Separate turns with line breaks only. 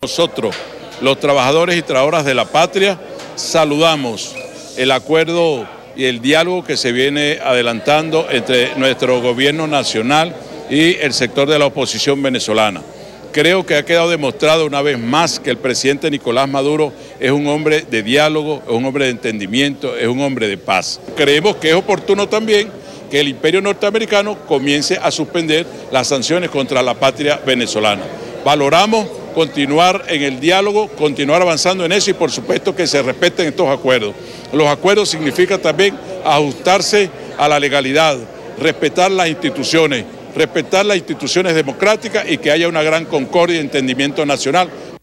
Nosotros, los trabajadores y trabajadoras de la patria, saludamos el acuerdo y el diálogo que se viene adelantando entre nuestro gobierno nacional y el sector de la oposición venezolana. Creo que ha quedado demostrado una vez más que el presidente Nicolás Maduro es un hombre de diálogo, es un hombre de entendimiento, es un hombre de paz. Creemos que es oportuno también que el imperio norteamericano comience a suspender las sanciones contra la patria venezolana. Valoramos continuar en el diálogo, continuar avanzando en eso y por supuesto que se respeten estos acuerdos. Los acuerdos significan también ajustarse a la legalidad, respetar las instituciones democráticas y que haya una gran concordia y entendimiento nacional